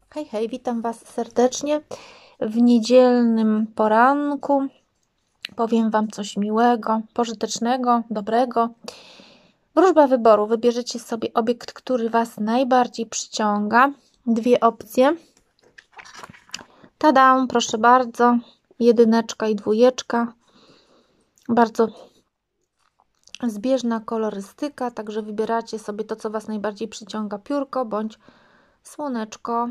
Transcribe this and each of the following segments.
Hej, hej, witam Was serdecznie w niedzielnym poranku. Powiem Wam coś miłego, pożytecznego, dobrego. Wróżba wyboru. Wybierzecie sobie obiekt, który Was najbardziej przyciąga. Dwie opcje. Tada, proszę bardzo. 1 i 2. Bardzo zbieżna kolorystyka, także wybieracie sobie to, co Was najbardziej przyciąga. Piórko bądź słoneczko.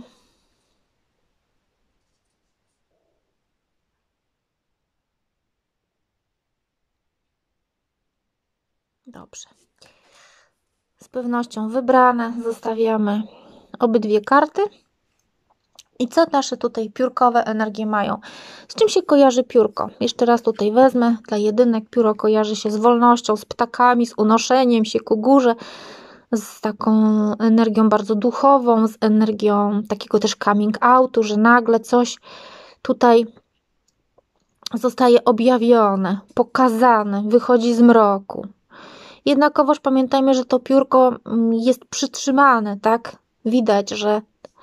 Dobrze. Z pewnością wybrane. Zostawiamy obydwie karty. I co nasze tutaj piórkowe energie mają? Z czym się kojarzy piórko? Jeszcze raz tutaj wezmę. Dla jedynek pióro kojarzy się z wolnością, z ptakami, z unoszeniem się ku górze, z taką energią bardzo duchową, z energią takiego też coming outu, że nagle coś tutaj zostaje objawione, pokazane, wychodzi z mroku. Jednakowoż pamiętajmy, że to piórko jest przytrzymane, tak? Widać, że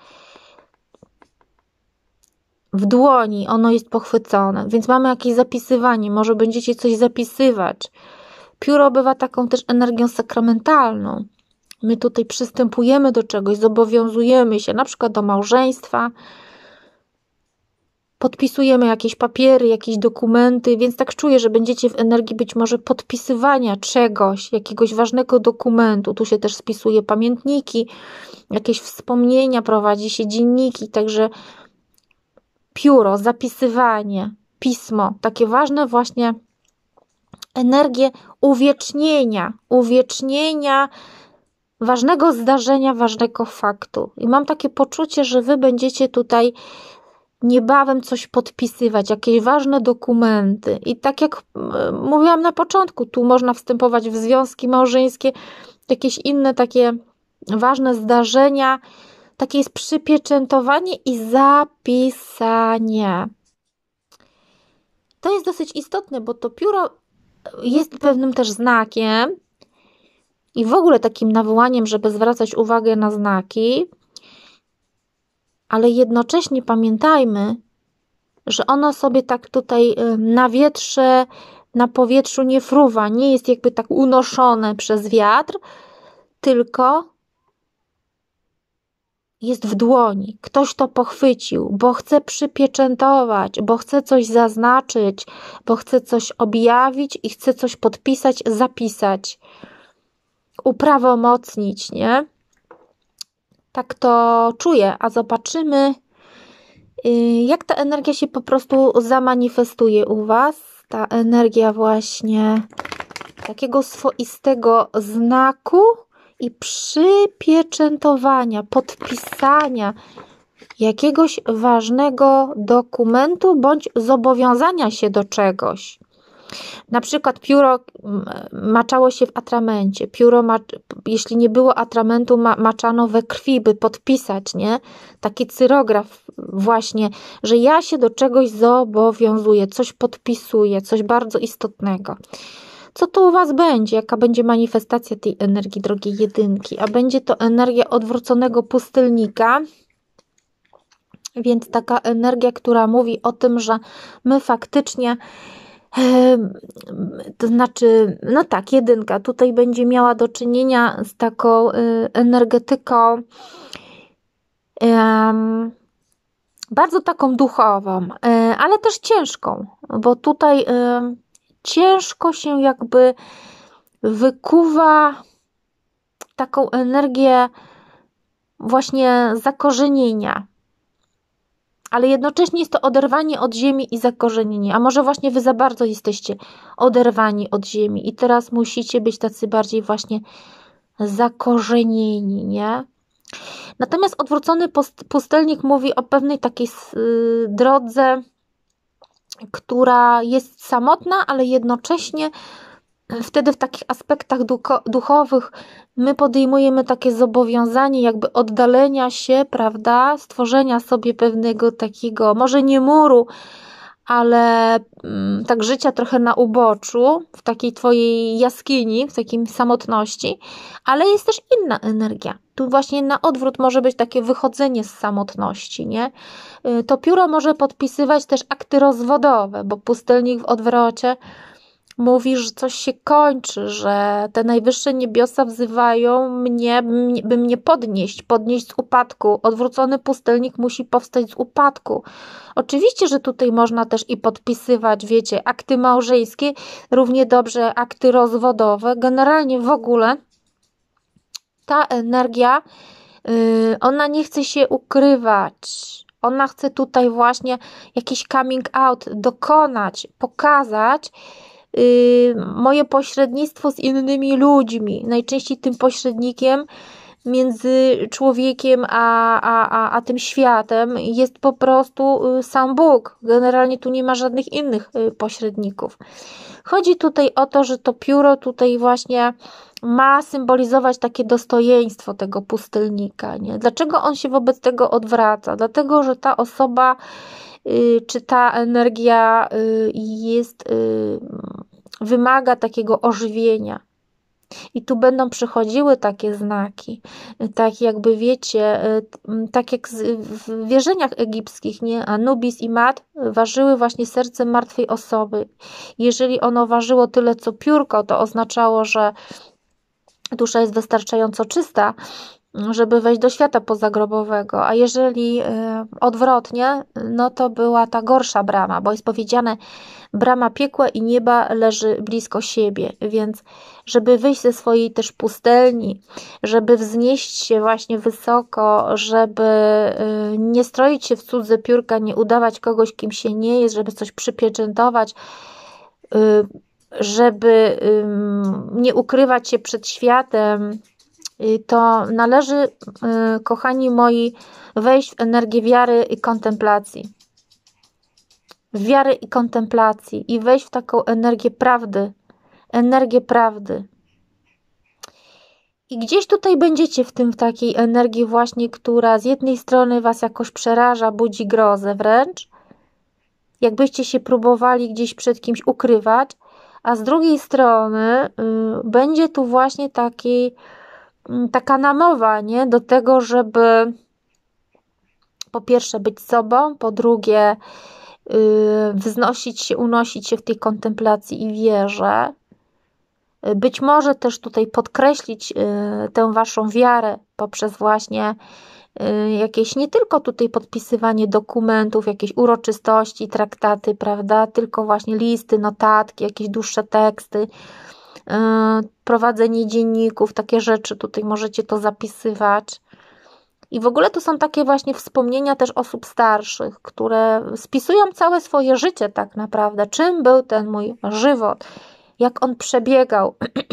w dłoni ono jest pochwycone, więc mamy jakieś zapisywanie, może będziecie coś zapisywać. Pióro bywa taką też energią sakramentalną. My tutaj przystępujemy do czegoś, zobowiązujemy się, na przykład do małżeństwa, podpisujemy jakieś papiery, jakieś dokumenty, więc tak czuję, że będziecie w energii być może podpisywania czegoś, jakiegoś ważnego dokumentu. Tu się też spisuje pamiętniki, jakieś wspomnienia, prowadzi się dzienniki, także pióro, zapisywanie, pismo, takie ważne właśnie energie uwiecznienia ważnego zdarzenia, ważnego faktu. I mam takie poczucie, że Wy będziecie tutaj niebawem coś podpisywać, jakieś ważne dokumenty. I tak jak mówiłam na początku, tu można wstępować w związki małżeńskie, jakieś inne takie ważne zdarzenia. Takie jest przypieczętowanie i zapisanie. To jest dosyć istotne, bo to pióro jest pewnym też znakiem i w ogóle takim nawołaniem, żeby zwracać uwagę na znaki, ale jednocześnie pamiętajmy, że ono sobie tak tutaj na wietrze, na powietrzu nie fruwa, nie jest jakby tak unoszone przez wiatr, tylko jest w dłoni. Ktoś to pochwycił, bo chce przypieczętować, bo chce coś zaznaczyć, bo chce coś objawić i chce coś podpisać, zapisać, uprawomocnić, nie? Tak to czuję, a zobaczymy, jak ta energia się po prostu zamanifestuje u Was. Ta energia właśnie takiego swoistego znaku i przypieczętowania, podpisania jakiegoś ważnego dokumentu bądź zobowiązania się do czegoś. Na przykład pióro maczało się w atramencie. Pióro, jeśli nie było atramentu, maczano we krwi, by podpisać, nie? Taki cyrograf właśnie, że ja się do czegoś zobowiązuję, coś podpisuję, coś bardzo istotnego. Co tu u Was będzie? Jaka będzie manifestacja tej energii, drogiej jedynki? A będzie to energia odwróconego pustelnika, więc taka energia, która mówi o tym, że my faktycznie, to znaczy, no tak, jedynka tutaj będzie miała do czynienia z taką energetyką bardzo taką duchową, ale też ciężką, bo tutaj ciężko się jakby wykuwa taką energię właśnie zakorzenienia. Ale jednocześnie jest to oderwanie od ziemi i zakorzenienie. A może właśnie Wy za bardzo jesteście oderwani od ziemi i teraz musicie być tacy bardziej właśnie zakorzenieni, nie? Natomiast odwrócony pustelnik mówi o pewnej takiej drodze, która jest samotna, ale jednocześnie wtedy w takich aspektach duchowych my podejmujemy takie zobowiązanie jakby oddalenia się, prawda, stworzenia sobie pewnego takiego, może nie muru, ale tak życia trochę na uboczu, w takiej twojej jaskini, w takiej samotności, ale jest też inna energia. Tu właśnie na odwrót może być takie wychodzenie z samotności, nie? To pióro może podpisywać też akty rozwodowe, bo pustelnik w odwrocie mówi, że coś się kończy, że te najwyższe niebiosa wzywają mnie, by mnie podnieść z upadku. Odwrócony pustelnik musi powstać z upadku. Oczywiście, że tutaj można też i podpisywać, wiecie, akty małżeńskie, równie dobrze akty rozwodowe. Generalnie w ogóle ta energia, ona nie chce się ukrywać. Ona chce tutaj właśnie jakiś coming out dokonać, pokazać, moje pośrednictwo z innymi ludźmi. Najczęściej tym pośrednikiem między człowiekiem a tym światem jest po prostu sam Bóg. Generalnie tu nie ma żadnych innych pośredników. Chodzi tutaj o to, że to pióro tutaj właśnie ma symbolizować takie dostojeństwo tego pustelnika. Nie? Dlaczego on się wobec tego odwraca? Dlatego, że ta osoba czy ta energia wymaga takiego ożywienia. I tu będą przychodziły takie znaki, tak jakby wiecie, tak jak w wierzeniach egipskich, nie? Anubis i Mat ważyły właśnie serce martwej osoby. Jeżeli ono ważyło tyle co piórko, to oznaczało, że dusza jest wystarczająco czysta, żeby wejść do świata pozagrobowego, a jeżeli odwrotnie, no to była ta gorsza brama, bo jest powiedziane, brama piekła i nieba leży blisko siebie, więc żeby wyjść ze swojej też pustelni, żeby wznieść się właśnie wysoko, żeby nie stroić się w cudze piórka, nie udawać kogoś, kim się nie jest, żeby coś przypieczętować, żeby nie ukrywać się przed światem, to należy, kochani moi, wejść w energię wiary i kontemplacji. Wiary i kontemplacji i wejść w taką energię prawdy. I gdzieś tutaj będziecie w takiej energii właśnie, która z jednej strony was jakoś przeraża, budzi grozę wręcz, jakbyście się próbowali gdzieś przed kimś ukrywać, a z drugiej strony będzie tu właśnie taka namowa, nie? Do tego, żeby po pierwsze być sobą, po drugie wznosić się, unosić się w tej kontemplacji i wierze. Być może też tutaj podkreślić tę waszą wiarę poprzez właśnie jakieś nie tylko tutaj podpisywanie dokumentów, jakieś uroczystości, traktaty, prawda, tylko właśnie listy, notatki, jakieś dłuższe teksty, prowadzenie dzienników, takie rzeczy, tutaj możecie to zapisywać. I w ogóle to są takie właśnie wspomnienia też osób starszych, które spisują całe swoje życie tak naprawdę, czym był ten mój żywot, jak on przebiegał,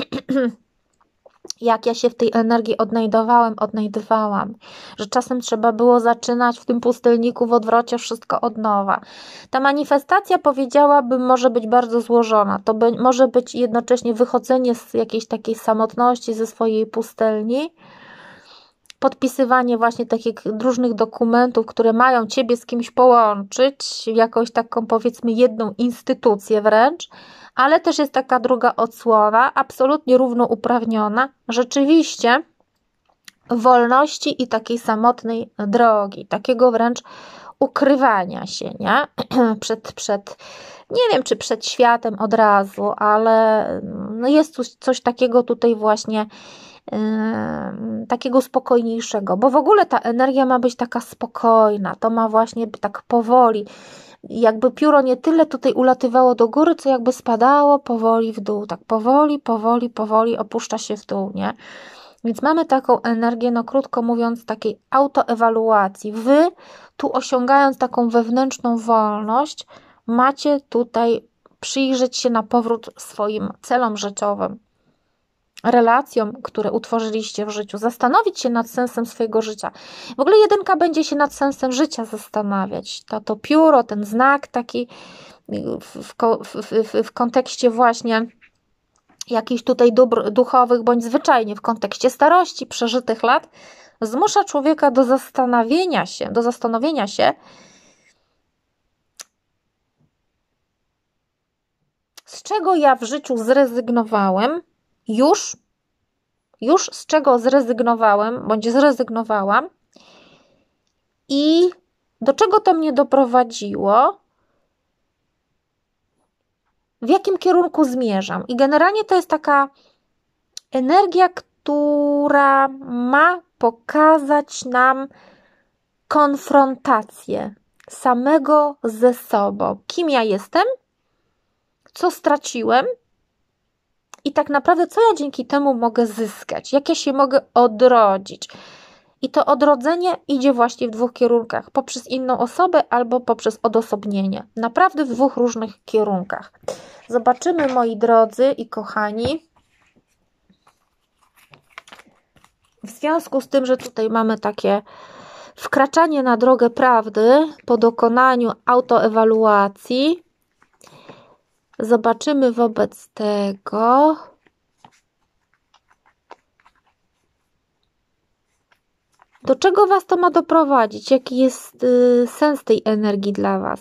jak ja się w tej energii odnajdywałam, że czasem trzeba było zaczynać w tym pustelniku w odwrocie wszystko od nowa. Ta manifestacja, powiedziałabym, może być bardzo złożona. To może być jednocześnie wychodzenie z jakiejś takiej samotności, ze swojej pustelni, podpisywanie właśnie takich różnych dokumentów, które mają ciebie z kimś połączyć, jakąś taką powiedzmy jedną instytucję wręcz, ale też jest taka druga odsłona, absolutnie równouprawniona, rzeczywiście wolności i takiej samotnej drogi, takiego wręcz ukrywania się, nie? Nie wiem, czy przed światem od razu, ale no jest coś takiego tutaj właśnie, takiego spokojniejszego, bo w ogóle ta energia ma być taka spokojna, to ma właśnie tak powoli, jakby pióro nie tyle tutaj ulatywało do góry, co jakby spadało powoli w dół, tak powoli opuszcza się w dół, nie? Więc mamy taką energię, no krótko mówiąc, takiej autoewaluacji. Wy tu osiągając taką wewnętrzną wolność, macie tutaj przyjrzeć się na powrót swoim celom życiowym, relacjom, które utworzyliście w życiu, zastanowić się nad sensem swojego życia. W ogóle jedynka będzie się nad sensem życia zastanawiać. To pióro, ten znak taki w kontekście właśnie jakichś tutaj dóbr duchowych, bądź zwyczajnie w kontekście starości, przeżytych lat, zmusza człowieka do zastanowienia się, z czego ja w życiu zrezygnowałem, już z czego zrezygnowałem, bądź zrezygnowałam i do czego to mnie doprowadziło, w jakim kierunku zmierzam. I generalnie to jest taka energia, która ma pokazać nam konfrontację samego ze sobą. Kim ja jestem? Co straciłem? I tak naprawdę co ja dzięki temu mogę zyskać? Jak ja się mogę odrodzić? I to odrodzenie idzie właśnie w dwóch kierunkach. Poprzez inną osobę albo poprzez odosobnienie. Naprawdę w dwóch różnych kierunkach. Zobaczymy, moi drodzy i kochani. W związku z tym, że tutaj mamy takie wkraczanie na drogę prawdy po dokonaniu autoewaluacji, zobaczymy wobec tego, do czego Was to ma doprowadzić, jaki jest sens tej energii dla Was.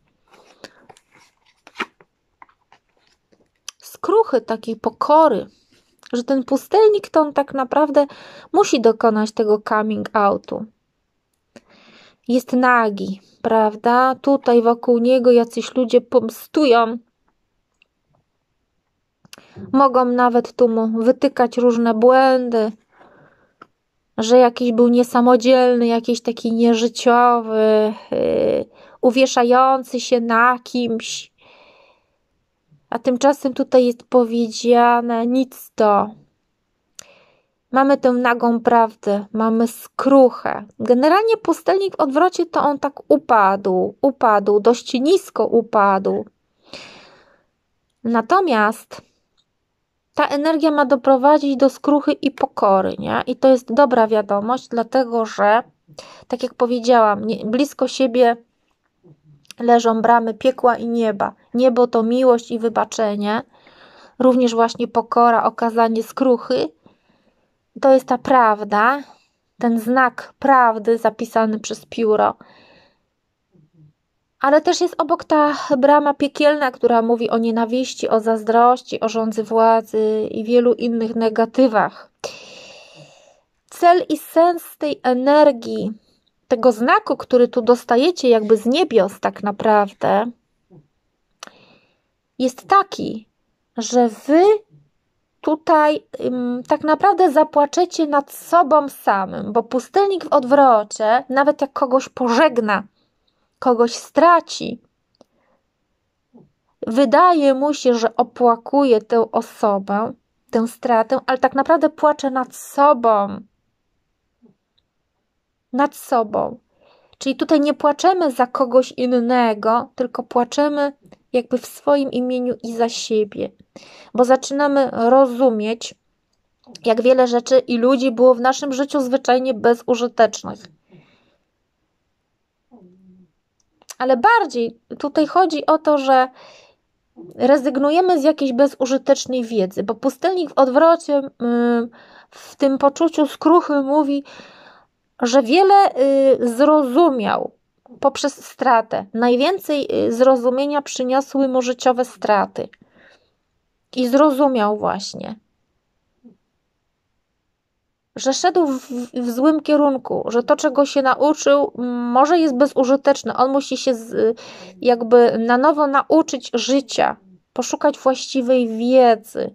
Skruchy takiej pokory, że ten pustelnik to on tak naprawdę musi dokonać tego coming outu. Jest nagi, prawda? Tutaj wokół niego jacyś ludzie pomstują. Mogą nawet tu mu wytykać różne błędy, że jakiś był niesamodzielny, jakiś taki nieżyciowy, uwieszający się na kimś. A tymczasem tutaj jest powiedziane nic to. Mamy tę nagą prawdę, mamy skruchę. Generalnie pustelnik w odwrocie to on tak upadł, dość nisko upadł. Natomiast ta energia ma doprowadzić do skruchy i pokory, nie? I to jest dobra wiadomość, dlatego że, tak jak powiedziałam, blisko siebie leżą bramy piekła i nieba. Niebo to miłość i wybaczenie, również właśnie pokora, okazanie skruchy. To jest ta prawda, ten znak prawdy zapisany przez pióro. Ale też jest obok ta brama piekielna, która mówi o nienawiści, o zazdrości, o żądzy władzy i wielu innych negatywach. Cel i sens tej energii, tego znaku, który tu dostajecie jakby z niebios tak naprawdę, jest taki, że wy tutaj tak naprawdę zapłaczecie nad sobą samym, bo pustelnik w odwrocie, nawet jak kogoś pożegna, kogoś straci, wydaje mu się, że opłakuje tę osobę, tę stratę, ale tak naprawdę płacze nad sobą. Nad sobą. Czyli tutaj nie płaczemy za kogoś innego, tylko płaczemy jakby w swoim imieniu i za siebie. Bo zaczynamy rozumieć, jak wiele rzeczy i ludzi było w naszym życiu zwyczajnie bezużytecznych. Ale bardziej tutaj chodzi o to, że rezygnujemy z jakiejś bezużytecznej wiedzy, bo pustelnik w odwrocie w tym poczuciu skruchy mówi, że wiele zrozumiał poprzez stratę. Najwięcej zrozumienia przyniosły mu życiowe straty. I zrozumiał właśnie, że szedł w złym kierunku, że to, czego się nauczył, może jest bezużyteczne. On musi się jakby na nowo nauczyć życia, poszukać właściwej wiedzy.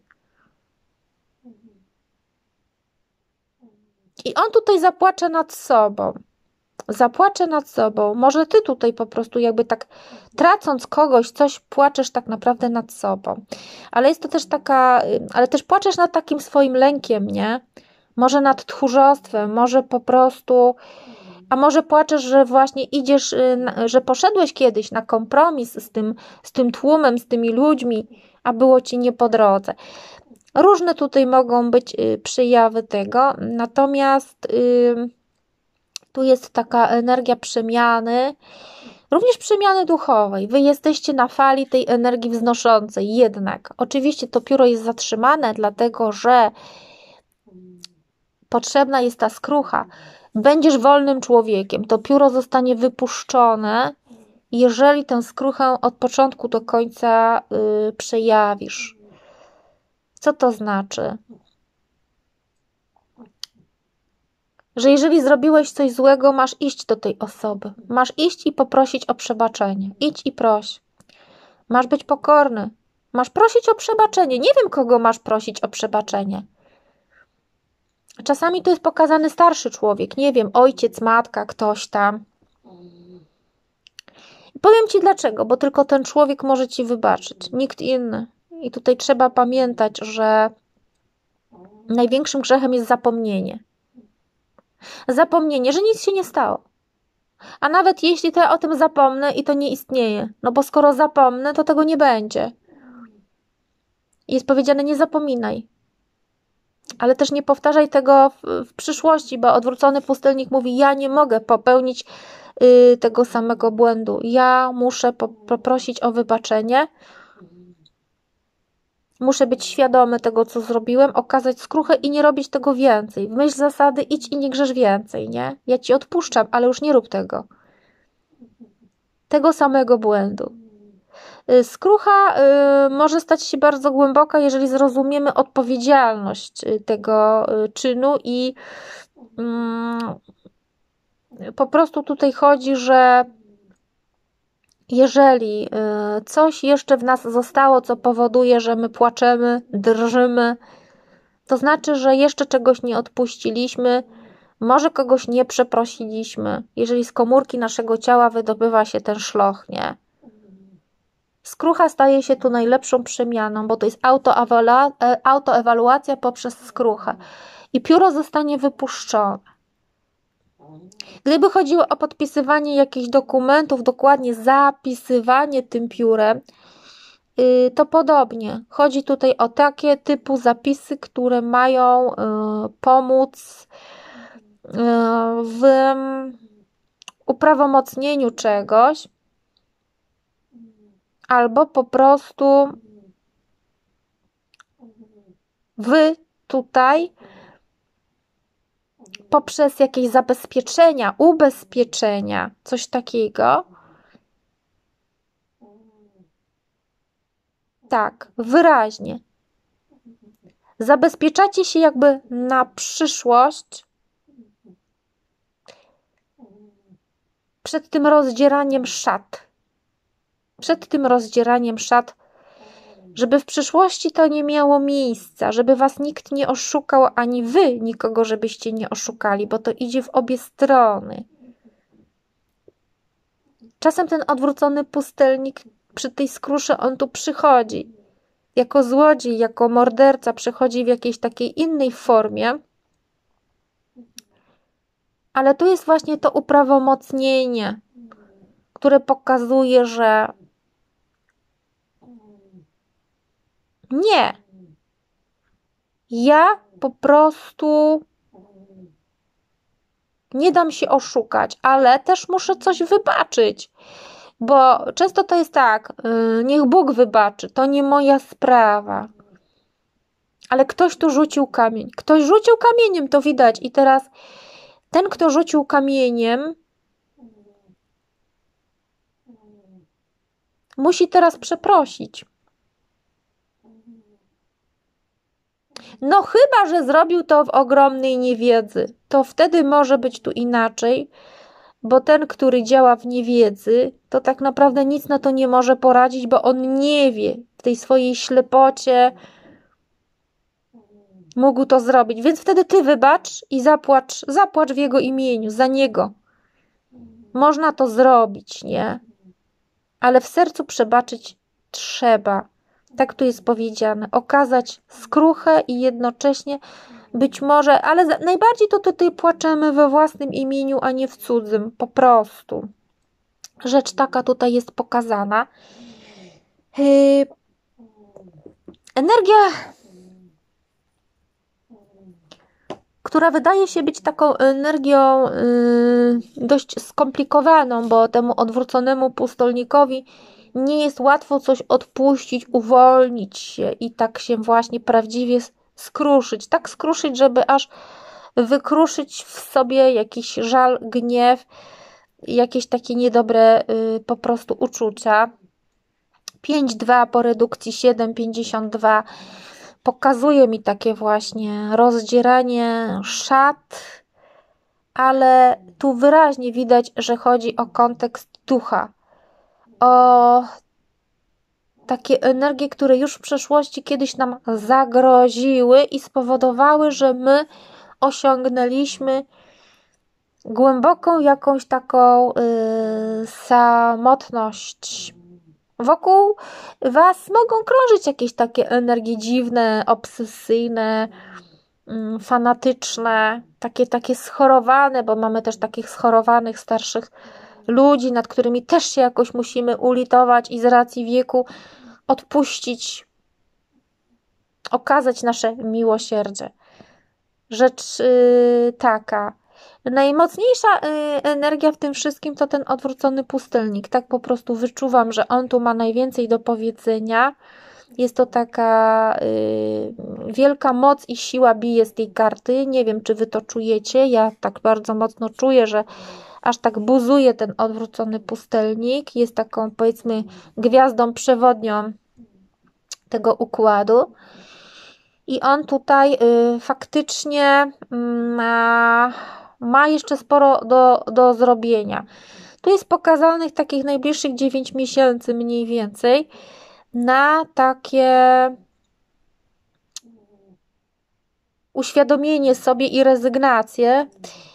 I on tutaj zapłacze nad sobą. Zapłacze nad sobą. Może ty tutaj po prostu jakby tak tracąc kogoś, coś płaczesz tak naprawdę nad sobą. Ale jest to też taka, ale też płaczesz nad takim swoim lękiem, nie? Może nad tchórzostwem, może po prostu, a może płaczesz, że właśnie idziesz, że poszedłeś kiedyś na kompromis z tym tłumem, z tymi ludźmi, a było ci nie po drodze. Różne tutaj mogą być przejawy tego, natomiast tu jest taka energia przemiany, również przemiany duchowej. Wy jesteście na fali tej energii wznoszącej, jednak oczywiście to pióro jest zatrzymane, dlatego że potrzebna jest ta skrucha. Będziesz wolnym człowiekiem, to pióro zostanie wypuszczone jeżeli tę skruchę od początku do końca przejawisz. Co to znaczy? Że jeżeli zrobiłeś coś złego, masz iść do tej osoby. Masz iść i poprosić o przebaczenie. Idź i proś. Masz być pokorny. Masz prosić o przebaczenie. Nie wiem, kogo masz prosić o przebaczenie. Czasami to jest pokazany starszy człowiek. Nie wiem, ojciec, matka, ktoś tam. Powiem Ci dlaczego, bo tylko ten człowiek może Ci wybaczyć. Nikt inny. I tutaj trzeba pamiętać, że największym grzechem jest zapomnienie. Zapomnienie, że nic się nie stało. A nawet jeśli to ja o tym zapomnę i to nie istnieje, no bo skoro zapomnę, to tego nie będzie. Jest powiedziane, nie zapominaj. Ale też nie powtarzaj tego w przyszłości, bo odwrócony pustelnik mówi, ja nie mogę popełnić tego samego błędu. Ja muszę poprosić o wybaczenie. Muszę być świadomy tego, co zrobiłem, okazać skruchę i nie robić tego więcej. W myśl zasady idź i nie grzesz więcej, nie? Ja Ci odpuszczam, ale już nie rób tego. Tego samego błędu. Skrucha może stać się bardzo głęboka, jeżeli zrozumiemy odpowiedzialność tego czynu i po prostu tutaj chodzi, że jeżeli coś jeszcze w nas zostało, co powoduje, że my płaczemy, drżymy, to znaczy, że jeszcze czegoś nie odpuściliśmy, może kogoś nie przeprosiliśmy, jeżeli z komórki naszego ciała wydobywa się ten szloch, nie? Skrucha staje się tu najlepszą przemianą, bo to jest autoewaluacja poprzez skruchę i pióro zostanie wypuszczone. Gdyby chodziło o podpisywanie jakichś dokumentów, dokładnie zapisywanie tym piórem, to podobnie. Chodzi tutaj o takie typu zapisy, które mają pomóc w uprawomocnieniu czegoś, albo po prostu wy tutaj poprzez jakieś zabezpieczenia, ubezpieczenia, coś takiego, tak, wyraźnie zabezpieczacie się jakby na przyszłość przed tym rozdzieraniem szat. Przed tym rozdzieraniem szat, żeby w przyszłości to nie miało miejsca, żeby was nikt nie oszukał, ani wy nikogo, żebyście nie oszukali, bo to idzie w obie strony. Czasem ten odwrócony pustelnik przy tej skrusze, on tu przychodzi jako złodziej, jako morderca, przychodzi w jakiejś takiej innej formie, ale tu jest właśnie to uprawomocnienie, które pokazuje, że nie. Ja po prostu nie dam się oszukać, ale też muszę coś wybaczyć. Bo często to jest tak, niech Bóg wybaczy, to nie moja sprawa. Ale ktoś tu rzucił kamień. Ktoś rzucił kamieniem, to widać. I teraz ten, kto rzucił kamieniem, musi teraz przeprosić. No chyba, że zrobił to w ogromnej niewiedzy. To wtedy może być tu inaczej, bo ten, który działa w niewiedzy, to tak naprawdę nic na to nie może poradzić, bo on nie wie, w tej swojej ślepocie mógł to zrobić. Więc wtedy ty wybacz i zapłacz w jego imieniu, za niego. Można to zrobić, nie? Ale w sercu przebaczyć trzeba. Tak tu jest powiedziane. Okazać skruchę i jednocześnie być może, ale najbardziej to tutaj płaczemy we własnym imieniu, a nie w cudzym. Po prostu. Rzecz taka tutaj jest pokazana. Energia, która wydaje się być taką energią dość skomplikowaną, bo temu odwróconemu pustolnikowi nie jest łatwo coś odpuścić, uwolnić się i tak się właśnie prawdziwie skruszyć. Tak skruszyć, żeby aż wykruszyć w sobie jakiś żal, gniew. jakieś takie niedobre po prostu uczucia. 5,2 po redukcji 7,52 pokazuje mi takie właśnie rozdzieranie szat, ale tu wyraźnie widać, że chodzi o kontekst ducha, o takie energie, które już w przeszłości kiedyś nam zagroziły i spowodowały, że my osiągnęliśmy głęboką jakąś taką samotność. Wokół Was mogą krążyć jakieś takie energie dziwne, obsesyjne, fanatyczne, takie schorowane, bo mamy też takich schorowanych starszych ludzi, nad którymi też się jakoś musimy ulitować i z racji wieku odpuścić, okazać nasze miłosierdzie. Rzecz taka. Najmocniejsza energia w tym wszystkim to ten odwrócony pustelnik. Tak po prostu wyczuwam, że on tu ma najwięcej do powiedzenia. Jest to taka wielka moc i siła bije z tej karty. Nie wiem, czy Wy to czujecie. Ja tak bardzo mocno czuję, że aż tak buzuje ten odwrócony pustelnik. Jest taką, powiedzmy, gwiazdą przewodnią tego układu. I on tutaj faktycznie ma jeszcze sporo do zrobienia. Tu jest pokazanych takich najbliższych 9 miesięcy mniej więcej na takie uświadomienie sobie i rezygnację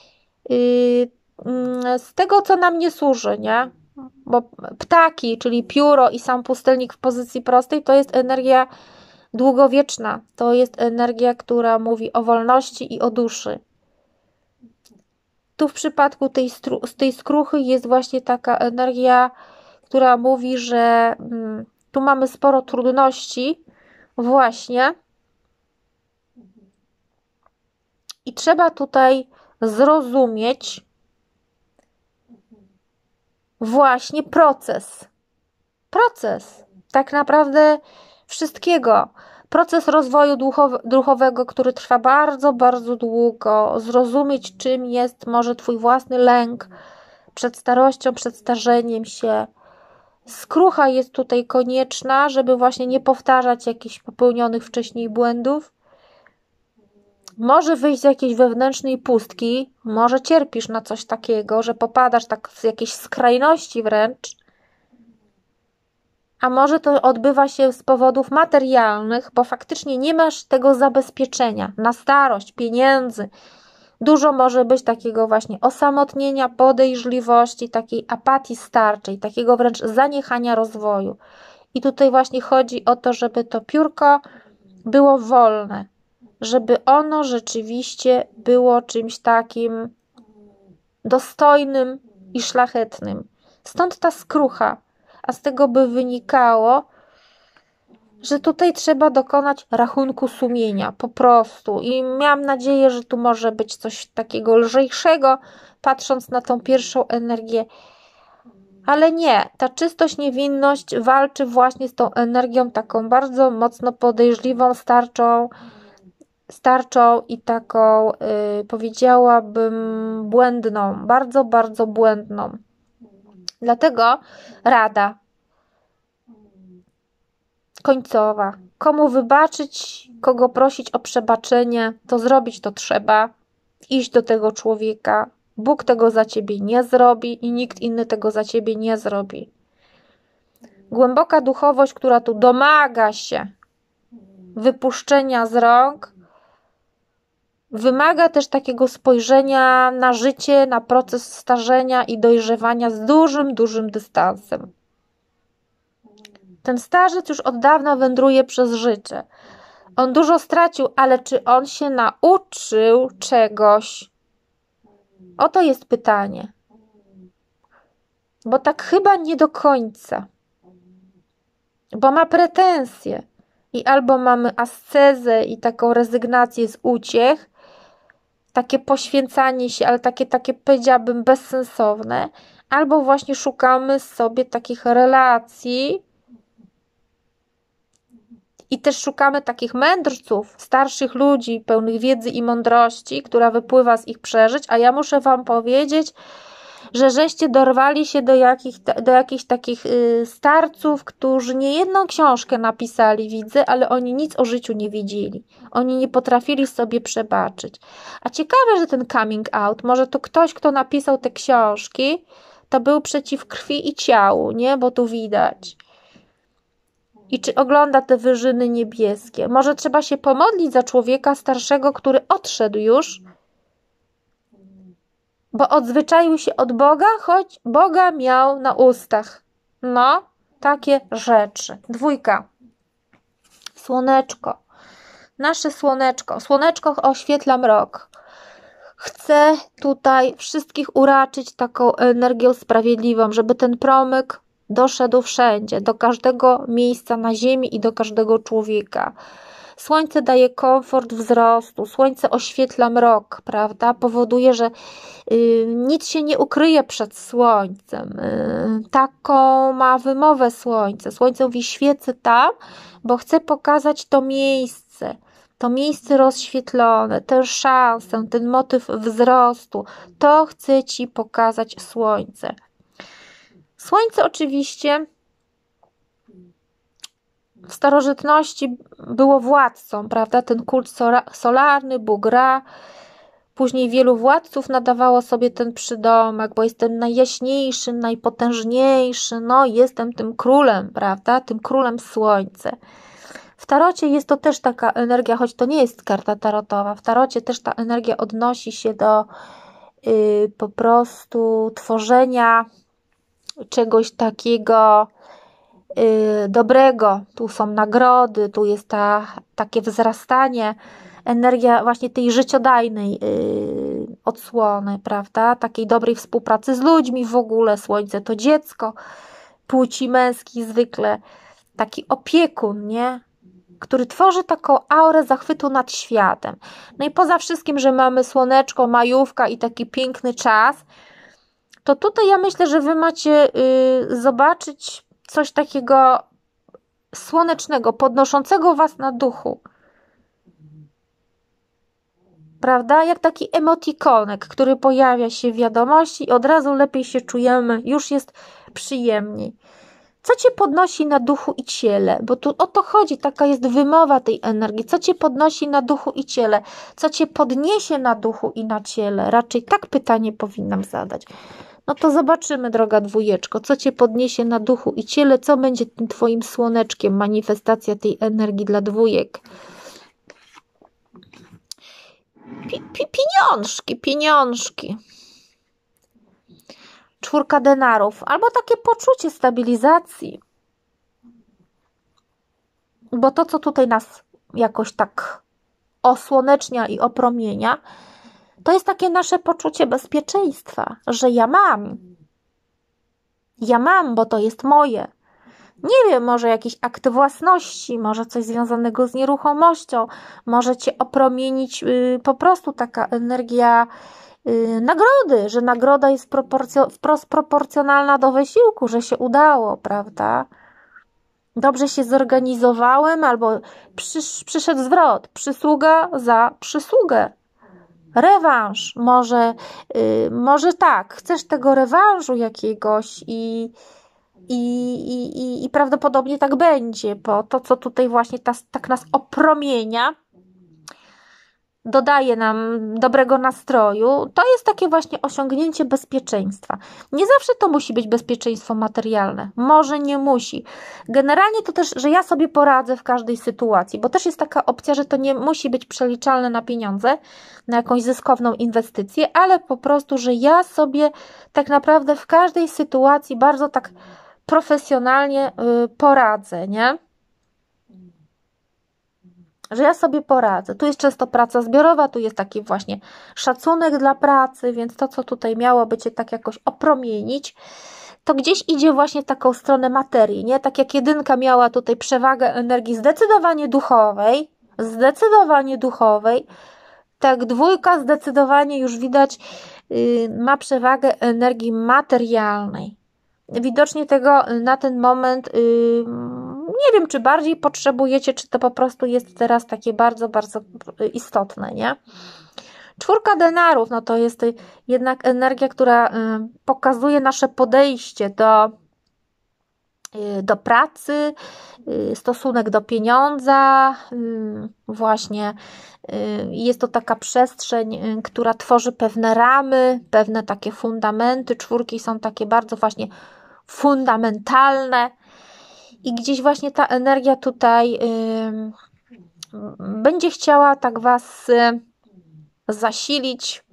z tego, co nam nie służy, nie? Bo ptaki, czyli pióro i sam pustelnik w pozycji prostej, to jest energia długowieczna. To jest energia, która mówi o wolności i o duszy. Tu w przypadku tej skruchy jest właśnie taka energia, która mówi, że tu mamy sporo trudności właśnie i trzeba tutaj zrozumieć właśnie proces tak naprawdę wszystkiego. Proces rozwoju duchowego, który trwa bardzo, bardzo długo. Zrozumieć, czym jest może Twój własny lęk przed starością, przed starzeniem się. Skrucha jest tutaj konieczna, żeby właśnie nie powtarzać jakichś popełnionych wcześniej błędów. Może wyjść z jakiejś wewnętrznej pustki, może cierpisz na coś takiego, że popadasz tak w jakieś skrajności wręcz, a może to odbywa się z powodów materialnych, bo faktycznie nie masz tego zabezpieczenia na starość, pieniędzy. Dużo może być takiego właśnie osamotnienia, podejrzliwości, takiej apatii starczej, takiego wręcz zaniechania rozwoju. I tutaj właśnie chodzi o to, żeby to piórko było wolne, żeby ono rzeczywiście było czymś takim dostojnym i szlachetnym. Stąd ta skrucha. A z tego by wynikało, że tutaj trzeba dokonać rachunku sumienia, po prostu. I miałam nadzieję, że tu może być coś takiego lżejszego, patrząc na tą pierwszą energię. Ale nie, ta czystość, niewinność walczy właśnie z tą energią taką bardzo mocno podejrzliwą, starczą i taką, powiedziałabym, błędną, bardzo, bardzo błędną. Dlatego rada końcowa. Komu wybaczyć, kogo prosić o przebaczenie, to zrobić to trzeba. Iść do tego człowieka. Bóg tego za ciebie nie zrobi i nikt inny tego za ciebie nie zrobi. Głęboka duchowość, która tu domaga się wypuszczenia z rąk, wymaga też takiego spojrzenia na życie, na proces starzenia i dojrzewania z dużym, dużym dystansem. Ten starzec już od dawna wędruje przez życie. On dużo stracił, ale czy on się nauczył czegoś? Oto jest pytanie. Bo tak chyba nie do końca. Bo ma pretensje. I albo mamy ascezę i taką rezygnację z uciech, takie poświęcanie się, ale takie powiedziałabym bezsensowne, albo właśnie szukamy sobie takich relacji i też szukamy takich mędrców, starszych ludzi, pełnych wiedzy i mądrości, która wypływa z ich przeżyć, a ja muszę Wam powiedzieć, że żeście dorwali się do jakichś takich starców, którzy nie jedną książkę napisali, widzę, ale oni nic o życiu nie wiedzieli. Oni nie potrafili sobie przebaczyć. A ciekawe, że ten coming out, może to ktoś, kto napisał te książki, to był przeciw krwi i ciału, nie? Bo tu widać. I czy ogląda te wyżyny niebieskie? Może trzeba się pomodlić za człowieka starszego, który odszedł już, bo odzwyczaił się od Boga, choć Boga miał na ustach. No, takie rzeczy. 2. Słoneczko. Nasze słoneczko. Słoneczko oświetla mrok. Chcę tutaj wszystkich uraczyć taką energią sprawiedliwą, żeby ten promyk doszedł wszędzie, do każdego miejsca na ziemi i do każdego człowieka. Słońce daje komfort wzrostu, słońce oświetla mrok, prawda? Powoduje, że nic się nie ukryje przed słońcem. Taką ma wymowę słońce. Słońce mówi: świecę tam, bo chcę pokazać to miejsce rozświetlone, tę szansę, ten motyw wzrostu. To chce ci pokazać słońce. Słońce oczywiście w starożytności było władcą, prawda? Ten kult solarny, Bóg Ra. Później wielu władców nadawało sobie ten przydomek, bo jestem najjaśniejszy, najpotężniejszy, no jestem tym królem, prawda? Tym królem słońce. W tarocie jest to też taka energia, choć to nie jest karta tarotowa, w tarocie też ta energia odnosi się do po prostu tworzenia czegoś takiego dobrego. Tu są nagrody, tu jest takie wzrastanie, energia właśnie tej życiodajnej odsłony, prawda? Takiej dobrej współpracy z ludźmi w ogóle. Słońce to dziecko płci męskiej zwykle, taki opiekun, nie? Który tworzy taką aurę zachwytu nad światem. No i poza wszystkim, że mamy słoneczko, majówka i taki piękny czas, to tutaj ja myślę, że wy macie zobaczyć coś takiego słonecznego, podnoszącego was na duchu. Prawda? Jak taki emotikonek, który pojawia się w wiadomości i od razu lepiej się czujemy, już jest przyjemniej. Co cię podnosi na duchu i ciele? Bo tu o to chodzi, taka jest wymowa tej energii. Co cię podnosi na duchu i ciele? Co cię podniesie na duchu i na ciele? Raczej tak pytanie powinnam zadać. No to zobaczymy, droga dwójeczko, co cię podniesie na duchu i ciele, co będzie tym twoim słoneczkiem, manifestacja tej energii dla dwójek. Pieniążki. 4 denarów, albo takie poczucie stabilizacji. Bo to, co tutaj nas jakoś tak osłonecznia i opromienia, to jest takie nasze poczucie bezpieczeństwa, że ja mam, bo to jest moje. Nie wiem, może jakiś akt własności, może coś związanego z nieruchomością, może cię opromienić po prostu taka energia nagrody, że nagroda jest wprost proporcjonalna do wysiłku, że się udało, prawda? Dobrze się zorganizowałem, albo przyszedł zwrot, przysługa za przysługę. Rewanż, może tak, chcesz tego rewanżu jakiegoś i prawdopodobnie tak będzie, bo to, co tutaj właśnie tak nas opromienia, dodaje nam dobrego nastroju, to jest takie właśnie osiągnięcie bezpieczeństwa. Nie zawsze to musi być bezpieczeństwo materialne. Może nie musi. Generalnie to też, że ja sobie poradzę w każdej sytuacji, bo też jest taka opcja, że to nie musi być przeliczalne na pieniądze, na jakąś zyskowną inwestycję, ale po prostu, że ja sobie tak naprawdę w każdej sytuacji bardzo tak profesjonalnie poradzę, nie? Że ja sobie poradzę. Tu jest często praca zbiorowa, tu jest taki właśnie szacunek dla pracy, więc to, co tutaj miałoby cię tak jakoś opromienić, to gdzieś idzie właśnie w taką stronę materii, nie? Tak jak 1 miała tutaj przewagę energii zdecydowanie duchowej, tak 2 zdecydowanie już widać ma przewagę energii materialnej. Widocznie tego na ten moment nie wiem, czy bardziej potrzebujecie, czy to po prostu jest teraz takie bardzo, bardzo istotne, nie? Czwórka denarów, no to jest jednak energia, która pokazuje nasze podejście do pracy, stosunek do pieniądza, właśnie jest to taka przestrzeń, która tworzy pewne ramy, pewne takie fundamenty. Czwórki są takie bardzo właśnie fundamentalne i gdzieś właśnie ta energia tutaj będzie chciała tak Was zasilić.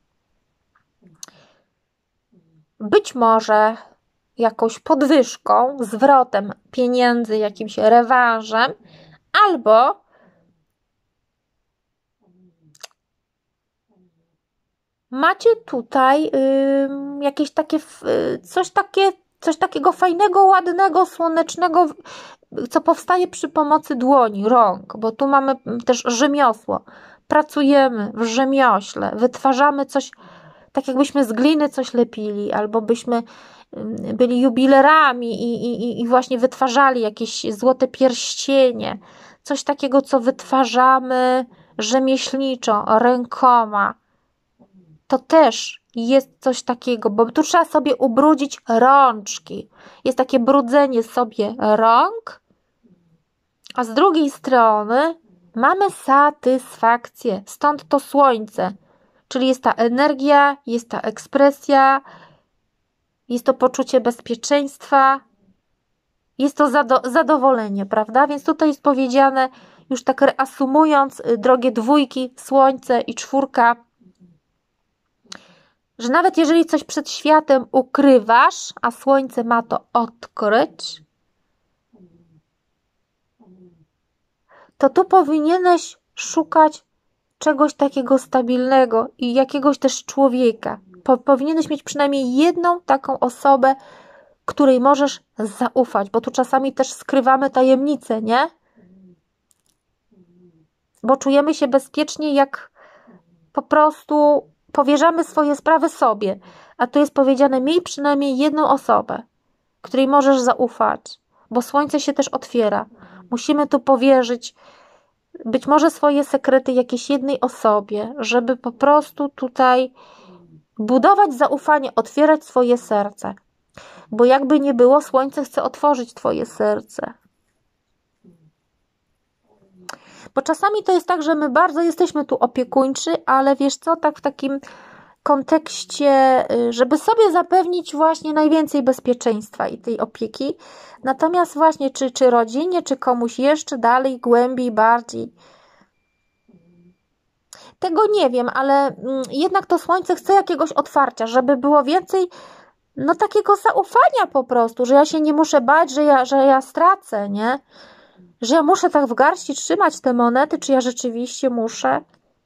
Być może jakąś podwyżką, zwrotem pieniędzy, jakimś rewanżem, albo macie tutaj jakieś takie coś takiego fajnego, ładnego, słonecznego, co powstaje przy pomocy dłoni, rąk, bo tu mamy też rzemiosło. Pracujemy w rzemiośle, wytwarzamy coś, tak jakbyśmy z gliny coś lepili, albo byśmy byli jubilerami i właśnie wytwarzali jakieś złote pierścienie, coś takiego, co wytwarzamy rzemieślniczo, rękoma. To też jest coś takiego, bo tu trzeba sobie ubrudzić rączki. Jest takie brudzenie sobie rąk, a z drugiej strony mamy satysfakcję. Stąd to słońce, czyli jest ta energia, jest ta ekspresja, jest to poczucie bezpieczeństwa, jest to zadowolenie, prawda? Więc tutaj jest powiedziane, już tak reasumując, drogie dwójki, słońce i czwórka, że nawet jeżeli coś przed światem ukrywasz, a słońce ma to odkryć, to tu powinieneś szukać czegoś takiego stabilnego i jakiegoś też człowieka. Powinieneś mieć przynajmniej jedną taką osobę, której możesz zaufać, bo tu czasami też skrywamy tajemnice, nie? Bo czujemy się bezpiecznie, jak po prostu powierzamy swoje sprawy sobie. A tu jest powiedziane, miej przynajmniej jedną osobę, której możesz zaufać, bo słońce się też otwiera. Musimy tu powierzyć być może swoje sekrety jakiejś jednej osobie, żeby po prostu tutaj budować zaufanie, otwierać swoje serce. Bo jakby nie było, słońce chce otworzyć Twoje serce. Bo czasami to jest tak, że my bardzo jesteśmy tu opiekuńczy, ale wiesz co, tak w takim kontekście, żeby sobie zapewnić właśnie najwięcej bezpieczeństwa i tej opieki. Natomiast właśnie czy rodzinie, czy komuś jeszcze dalej, głębiej, bardziej. Tego nie wiem, ale jednak to słońce chce jakiegoś otwarcia, żeby było więcej no takiego zaufania po prostu, że ja się nie muszę bać, że ja stracę, nie? Że ja muszę tak w garści trzymać te monety, czy ja rzeczywiście muszę?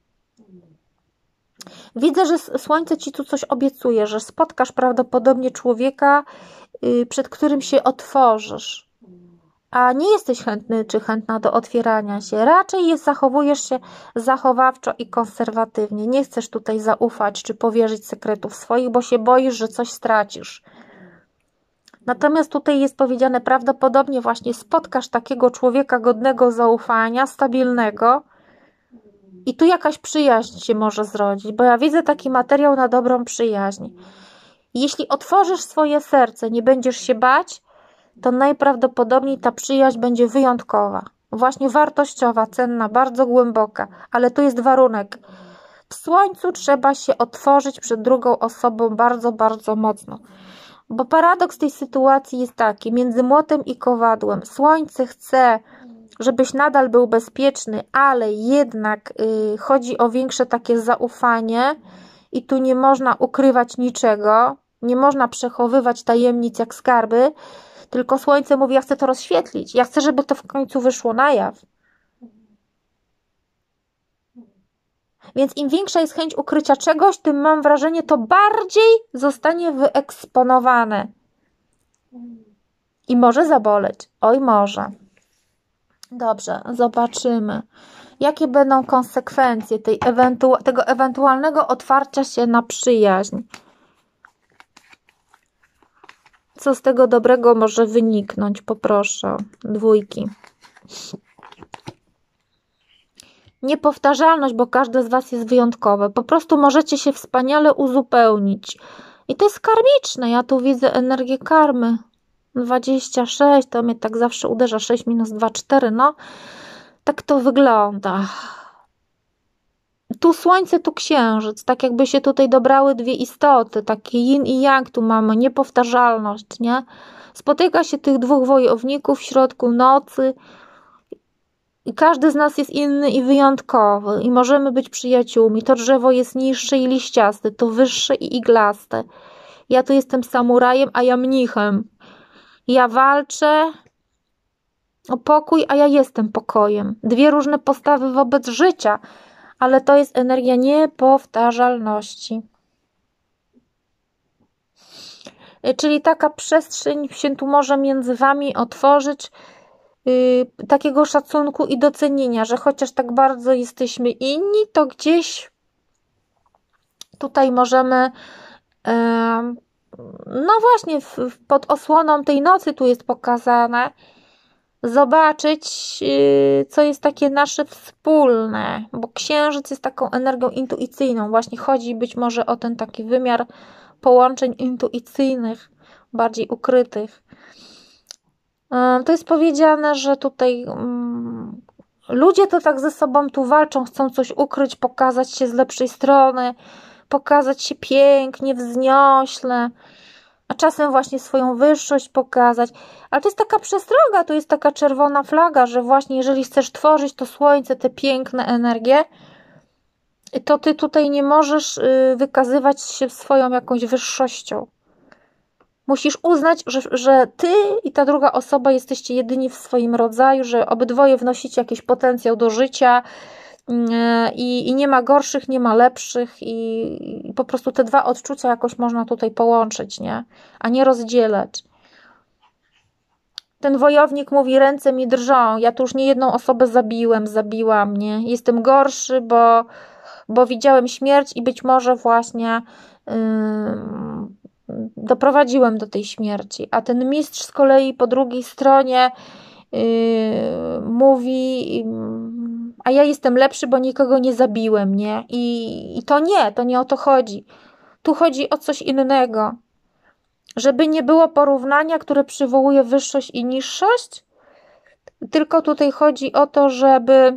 Widzę, że słońce Ci tu coś obiecuje, że spotkasz prawdopodobnie człowieka, przed którym się otworzysz, a nie jesteś chętny czy chętna do otwierania się. Raczej zachowujesz się zachowawczo i konserwatywnie. Nie chcesz tutaj zaufać czy powierzyć sekretów swoich, bo się boisz, że coś stracisz. Natomiast tutaj jest powiedziane, prawdopodobnie właśnie spotkasz takiego człowieka godnego zaufania, stabilnego i tu jakaś przyjaźń się może zrodzić, bo ja widzę taki materiał na dobrą przyjaźń. Jeśli otworzysz swoje serce, nie będziesz się bać, to najprawdopodobniej ta przyjaźń będzie wyjątkowa, właśnie wartościowa, cenna, bardzo głęboka, ale tu jest warunek. W słońcu trzeba się otworzyć przed drugą osobą bardzo, bardzo mocno. Bo paradoks tej sytuacji jest taki, między młotem i kowadłem. Słońce chce, żebyś nadal był bezpieczny, ale jednak chodzi o większe takie zaufanie i tu nie można ukrywać niczego, nie można przechowywać tajemnic jak skarby, tylko słońce mówi, ja chcę to rozświetlić, ja chcę, żeby to w końcu wyszło na jaw. Więc im większa jest chęć ukrycia czegoś, tym mam wrażenie, to bardziej zostanie wyeksponowane. I może zaboleć. Oj, może. Dobrze, zobaczymy. Jakie będą konsekwencje tego ewentualnego otwarcia się na przyjaźń? Co z tego dobrego może wyniknąć? Poproszę. Dwójki. niepowtarzalność, bo każde z Was jest wyjątkowe. Po prostu możecie się wspaniale uzupełnić. I to jest karmiczne. Ja tu widzę energię karmy. 26, to mnie tak zawsze uderza. 6 minus 2, 4. No, tak to wygląda. Tu słońce, tu księżyc. Tak jakby się tutaj dobrały dwie istoty. Takie yin i yang tu mamy. Niepowtarzalność, nie? Spotyka się tych dwóch wojowników w środku nocy. I każdy z nas jest inny i wyjątkowy. I możemy być przyjaciółmi. To drzewo jest niższe i liściaste. To wyższe i iglaste. Ja tu jestem samurajem, a ja mnichem. Ja walczę o pokój, a ja jestem pokojem. Dwie różne postawy wobec życia. Ale to jest energia niepowtarzalności. Czyli taka przestrzeń się tu może między Wami otworzyć, takiego szacunku i docenienia, że chociaż tak bardzo jesteśmy inni, to gdzieś tutaj możemy, no właśnie pod osłoną tej nocy tu jest pokazane, zobaczyć, co jest takie nasze wspólne, bo księżyc jest taką energią intuicyjną. Właśnie chodzi być może o ten taki wymiar połączeń intuicyjnych, bardziej ukrytych. To jest powiedziane, że tutaj ludzie to tak ze sobą tu walczą, chcą coś ukryć, pokazać się z lepszej strony, pokazać się pięknie, wzniośle, a czasem właśnie swoją wyższość pokazać. Ale to jest taka przestroga, to jest taka czerwona flaga, że właśnie jeżeli chcesz tworzyć to słońce, te piękne energie, to ty tutaj nie możesz wykazywać się swoją jakąś wyższością. Musisz uznać, że ty i ta druga osoba jesteście jedyni w swoim rodzaju, że obydwoje wnosicie jakiś potencjał do życia i nie ma gorszych, nie ma lepszych i po prostu te dwa odczucia jakoś można tutaj połączyć, nie? A nie rozdzielać. Ten wojownik mówi, ręce mi drżą, ja tu już nie jedną osobę zabiłam, nie? Jestem gorszy, bo widziałem śmierć i być może właśnie doprowadziłem do tej śmierci. A ten mistrz z kolei po drugiej stronie mówi, a ja jestem lepszy, bo nikogo nie zabiłem, nie? I to nie o to chodzi. Tu chodzi o coś innego. Żeby nie było porównania, które przywołuje wyższość i niższość, tylko tutaj chodzi o to, żeby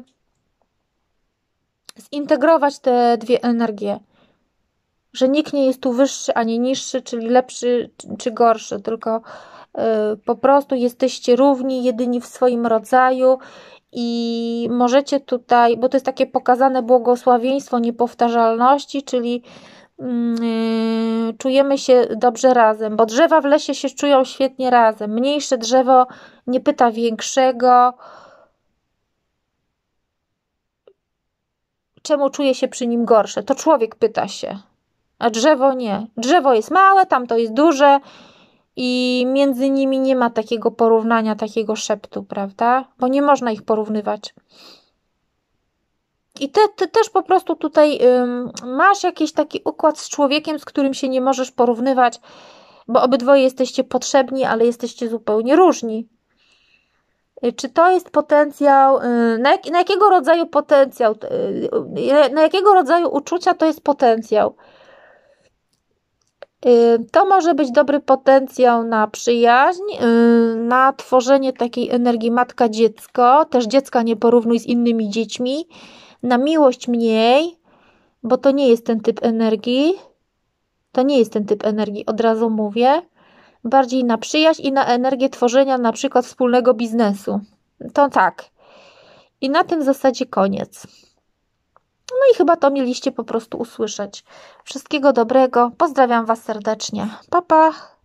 zintegrować te dwie energie. Że nikt nie jest tu wyższy ani niższy, czyli lepszy czy gorszy, tylko po prostu jesteście równi, jedyni w swoim rodzaju i możecie tutaj, bo to jest takie pokazane błogosławieństwo niepowtarzalności, czyli czujemy się dobrze razem, bo drzewa w lesie się czują świetnie razem. Mniejsze drzewo nie pyta większego, czemu czuje się przy nim gorsze. To człowiek pyta się, a drzewo nie. Drzewo jest małe, tamto jest duże i między nimi nie ma takiego porównania, takiego szeptu, prawda? Bo nie można ich porównywać. I ty też po prostu tutaj masz jakiś taki układ z człowiekiem, z którym się nie możesz porównywać, bo obydwoje jesteście potrzebni, ale jesteście zupełnie różni. Czy to jest potencjał, na jakiego rodzaju potencjał, na jakiego rodzaju uczucia to jest potencjał? To może być dobry potencjał na przyjaźń, na tworzenie takiej energii matka-dziecko, też dziecka nie porównuj z innymi dziećmi, na miłość mniej, bo to nie jest ten typ energii, od razu mówię, bardziej na przyjaźń i na energię tworzenia na przykład wspólnego biznesu. To tak. I na tym zasadzie koniec. No i chyba to mieliście po prostu usłyszeć. Wszystkiego dobrego. Pozdrawiam Was serdecznie. Pa, pa.